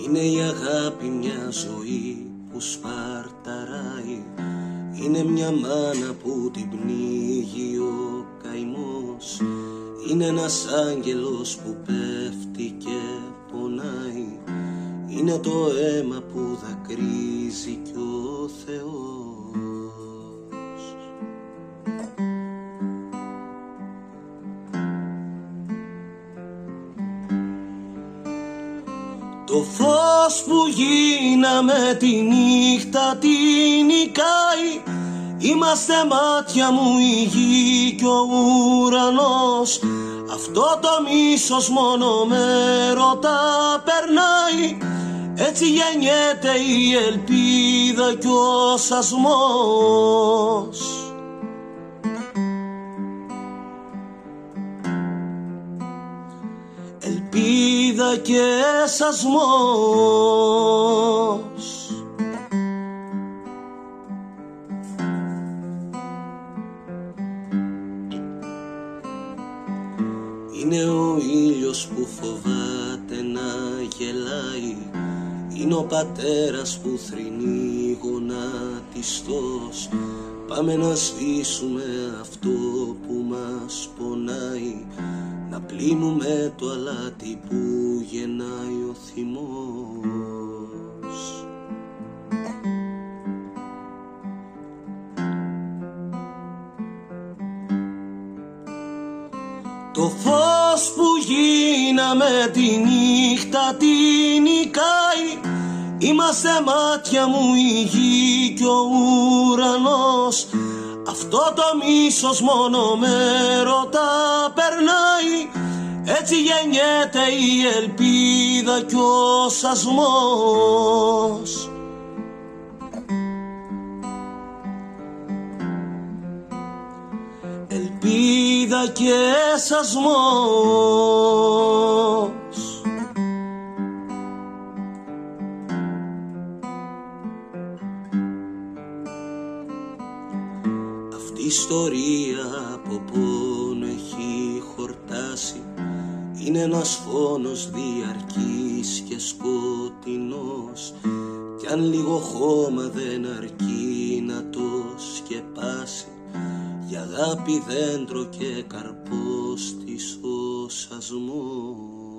Είναι η αγάπη μια ζωή που σπαρταράει. Είναι μια μάνα που την πνίγει ο καημός. Είναι ένας άγγελος που πέφτει και πονάει. Είναι το αίμα που δακρύζει κι ο Θεός. Το φως που γίναμε τη νύχτα την νικάει. Είμαστε μάτια μου η γη κι ο ουρανός. Αυτό το μίσος μόνο με ρωτά περνάει. Έτσι γεννιέται η ελπίδα κι ο σασμός. Ελπίδα και σασμός. Είναι ο ήλιος που φοβάται να γελάει. Είναι ο πατέρας που θρηνεί γονατιστός. Πάμε να σβήσουμε αυτό που μας πονάει. Να πλύνουμε το αλάτι που γεννάει ο θυμός. Το φως που γίναμε τη νύχτα την νικάει. Είμαστε μάτια μου η γη κι ο ουρανός. Αυτό το μίσος μόνο με ρωτά περνάει. Έτσι γεννιέται η ελπίδα κι ο σασμός. Ελπίδα και σασμός. Αυτή η ιστορία από πόνο έχει χορτάσει. Είναι ένας φόνος διαρκής και σκοτεινός. Κι αν λίγο χώμα δεν αρκεί να το σκεπάσει, για αγάπη δέντρο και καρπός της ο σασμός.